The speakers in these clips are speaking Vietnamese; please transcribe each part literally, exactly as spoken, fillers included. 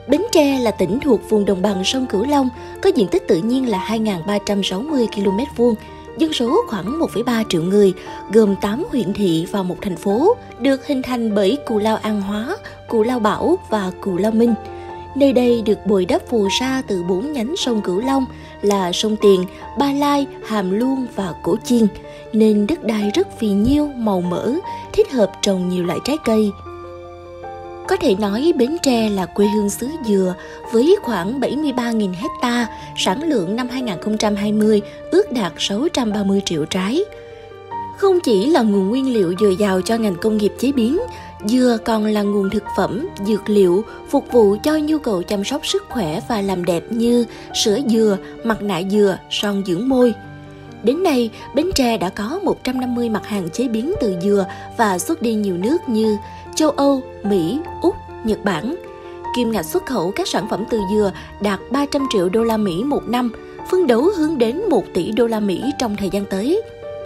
Bến Tre là tỉnh thuộc vùng đồng bằng sông Cửu Long, có diện tích tự nhiên là hai nghìn ba trăm sáu mươi ki lô mét vuông, dân số khoảng một phẩy ba triệu người, gồm tám huyện thị và một thành phố, được hình thành bởi Cù Lao An Hóa, Cù Lao Bảo và Cù Lao Minh. Nơi đây được bồi đắp phù sa từ bốn nhánh sông Cửu Long là sông Tiền, Ba Lai, Hàm Luông và Cổ Chiên, nên đất đai rất phì nhiêu, màu mỡ, thích hợp trồng nhiều loại trái cây. Có thể nói Bến Tre là quê hương xứ dừa với khoảng bảy mươi ba nghìn hecta, sản lượng năm hai nghìn không trăm hai mươi ước đạt sáu trăm ba mươi triệu trái. Không chỉ là nguồn nguyên liệu dồi dào cho ngành công nghiệp chế biến, dừa còn là nguồn thực phẩm, dược liệu phục vụ cho nhu cầu chăm sóc sức khỏe và làm đẹp như sữa dừa, mặt nạ dừa, son dưỡng môi. Đến nay, Bến Tre đã có một trăm năm mươi mặt hàng chế biến từ dừa và xuất đi nhiều nước như châu Âu, Mỹ, Úc, Nhật Bản. Kim ngạch xuất khẩu các sản phẩm từ dừa đạt ba trăm triệu đô la Mỹ một năm, phấn đấu hướng đến một tỷ đô la Mỹ trong thời gian tới.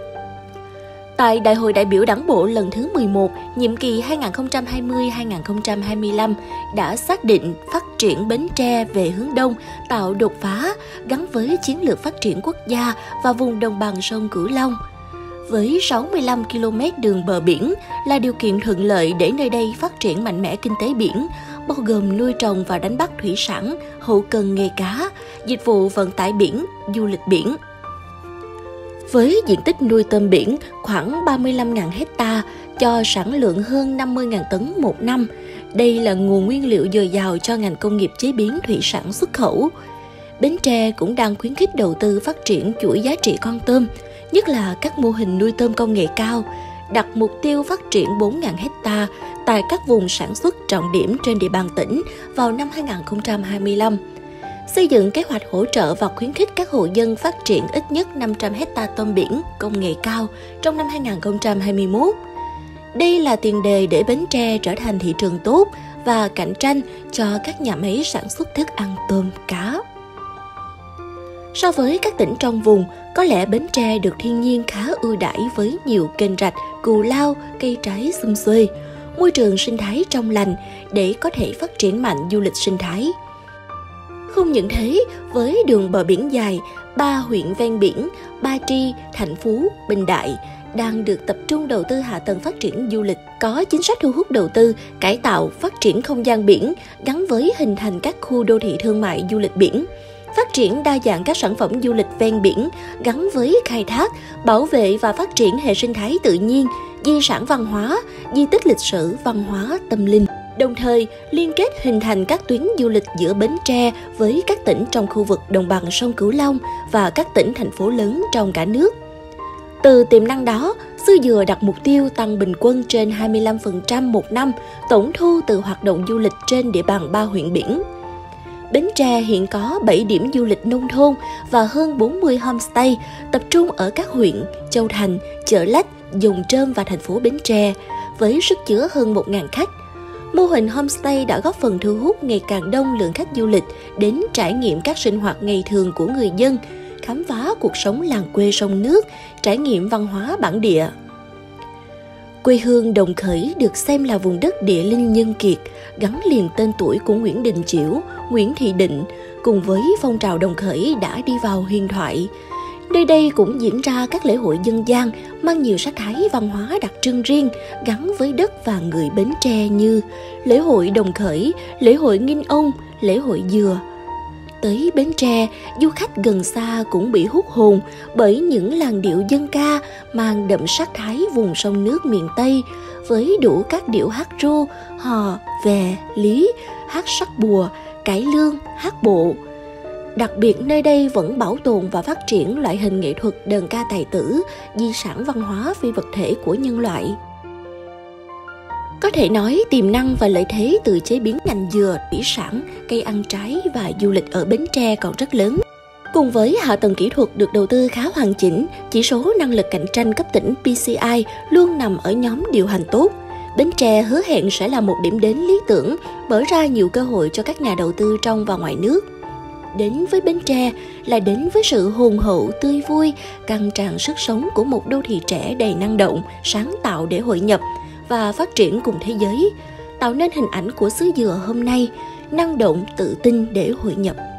Tại Đại hội đại biểu Đảng bộ lần thứ mười một, nhiệm kỳ hai nghìn không trăm hai mươi đến hai nghìn không trăm hai mươi lăm đã xác định phát triển Bến Tre về hướng Đông, tạo đột phá gắn với chiến lược phát triển quốc gia và vùng đồng bằng sông Cửu Long. Với sáu mươi lăm ki lô mét đường bờ biển là điều kiện thuận lợi để nơi đây phát triển mạnh mẽ kinh tế biển, bao gồm nuôi trồng và đánh bắt thủy sản, hậu cần nghề cá, dịch vụ vận tải biển, du lịch biển. Với diện tích nuôi tôm biển khoảng ba mươi lăm nghìn hecta cho sản lượng hơn năm mươi nghìn tấn một năm, đây là nguồn nguyên liệu dồi dào cho ngành công nghiệp chế biến thủy sản xuất khẩu. Bến Tre cũng đang khuyến khích đầu tư phát triển chuỗi giá trị con tôm, nhất là các mô hình nuôi tôm công nghệ cao, đặt mục tiêu phát triển bốn nghìn hecta tại các vùng sản xuất trọng điểm trên địa bàn tỉnh vào năm hai nghìn không trăm hai mươi lăm. Xây dựng kế hoạch hỗ trợ và khuyến khích các hộ dân phát triển ít nhất năm trăm hecta tôm biển công nghệ cao trong năm hai nghìn không trăm hai mươi mốt. Đây là tiền đề để Bến Tre trở thành thị trường tốt và cạnh tranh cho các nhà máy sản xuất thức ăn tôm, cá. So với các tỉnh trong vùng, có lẽ Bến Tre được thiên nhiên khá ưu đãi với nhiều kênh rạch, cù lao, cây trái sum xuê, môi trường sinh thái trong lành để có thể phát triển mạnh du lịch sinh thái. Không những thế, với đường bờ biển dài, ba huyện ven biển, Ba Tri, Thạnh Phú, Bình Đại đang được tập trung đầu tư hạ tầng phát triển du lịch, có chính sách thu hút đầu tư, cải tạo, phát triển không gian biển gắn với hình thành các khu đô thị thương mại du lịch biển, phát triển đa dạng các sản phẩm du lịch ven biển gắn với khai thác, bảo vệ và phát triển hệ sinh thái tự nhiên, di sản văn hóa, di tích lịch sử, văn hóa, tâm linh. Đồng thời, liên kết hình thành các tuyến du lịch giữa Bến Tre với các tỉnh trong khu vực đồng bằng sông Cửu Long và các tỉnh, thành phố lớn trong cả nước. Từ tiềm năng đó, xứ Dừa đặt mục tiêu tăng bình quân trên hai mươi lăm phần trăm một năm tổng thu từ hoạt động du lịch trên địa bàn ba huyện biển. Bến Tre hiện có bảy điểm du lịch nông thôn và hơn bốn mươi homestay tập trung ở các huyện Châu Thành, Chợ Lách, Dòng Trơm và thành phố Bến Tre, với sức chứa hơn một nghìn khách. Mô hình homestay đã góp phần thu hút ngày càng đông lượng khách du lịch đến trải nghiệm các sinh hoạt ngày thường của người dân, khám phá cuộc sống làng quê sông nước, trải nghiệm văn hóa bản địa. Quê hương Đồng Khởi được xem là vùng đất địa linh nhân kiệt, gắn liền tên tuổi của Nguyễn Đình Chiểu, Nguyễn Thị Định, cùng với phong trào Đồng Khởi đã đi vào huyền thoại. Nơi đây cũng diễn ra các lễ hội dân gian mang nhiều sắc thái văn hóa đặc trưng riêng gắn với đất và người Bến Tre như lễ hội Đồng Khởi, lễ hội Nghinh Ông, lễ hội Dừa. Tới Bến Tre, du khách gần xa cũng bị hút hồn bởi những làn điệu dân ca mang đậm sắc thái vùng sông nước miền Tây với đủ các điệu hát ru, hò, về, lý, hát sắc bùa, cải lương, hát bộ. Đặc biệt nơi đây vẫn bảo tồn và phát triển loại hình nghệ thuật đờn ca tài tử, di sản văn hóa phi vật thể của nhân loại. Có thể nói tiềm năng và lợi thế từ chế biến ngành dừa, thủy sản, cây ăn trái và du lịch ở Bến Tre còn rất lớn. Cùng với hạ tầng kỹ thuật được đầu tư khá hoàn chỉnh, chỉ số năng lực cạnh tranh cấp tỉnh pê xê i luôn nằm ở nhóm điều hành tốt. Bến Tre hứa hẹn sẽ là một điểm đến lý tưởng, mở ra nhiều cơ hội cho các nhà đầu tư trong và ngoài nước. Đến với Bến Tre là đến với sự hồn hậu, tươi vui, căng tràn sức sống của một đô thị trẻ đầy năng động, sáng tạo để hội nhập và phát triển cùng thế giới, tạo nên hình ảnh của xứ Dừa hôm nay, năng động, tự tin để hội nhập.